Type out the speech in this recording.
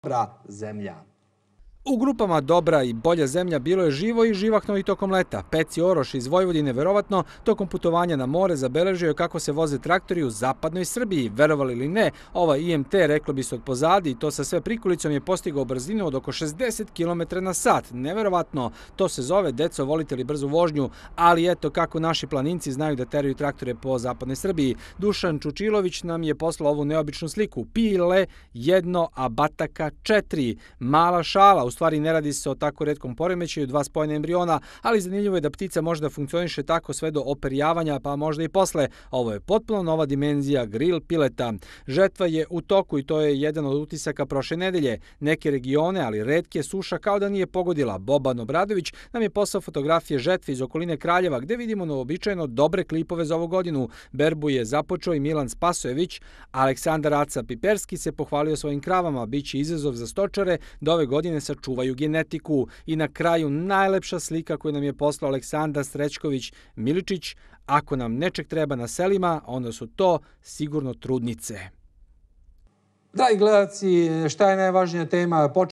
Dobra zemlja. U grupama Dobra i Bolja zemlja bilo je živo i živahno i tokom leta. Peci Oroš iz Vojvodine verovatno tokom putovanja na more zabeležio je kako se voze traktori u zapadnoj Srbiji. Verovali ili ne, ova IMT, reklo bi se od pozadi, i to sa sve prikolicom, je postigao brzinu od oko 60 km na sat. Neverovatno, to se zove, deco, volite li brzu vožnju, ali eto kako naši planinci znaju da teraju traktore po zapadnoj Srbiji. Dušan Čučilović nam je poslao ovu neobičnu sliku. Pile 1, a bataka 4. Mala šala, u stvari ne radi se o tako retkom poremećaju, 2 spojena embriona, ali zanimljivo je da ptica može da funkcioniše tako sve do operjavanja, pa možda i posle. Ovo je potpuno nova dimenzija grill pileta. Žetva je u toku i to je jedan od utisaka prošle nedelje. Neke regione, ali retke, suša kao da nije pogodila. Boban Obradović nam je poslao fotografije žetve iz okoline Kraljeva, gde vidimo neobičajno dobre klipove za ovu godinu. Berbu je započeo i Milan Spasojević. Aleksandar Aca Piperski se pohvalio svojim kravama. Biće izazov za stočare da ove godine sačuvaju genetiku. I na kraju najlepša slika koju nam je poslao Aleksandar Srećković Miličić. Ako nam nečeg treba na selima, onda su to sigurno trudnice. Dragi gledalci, šta je najvažnija tema?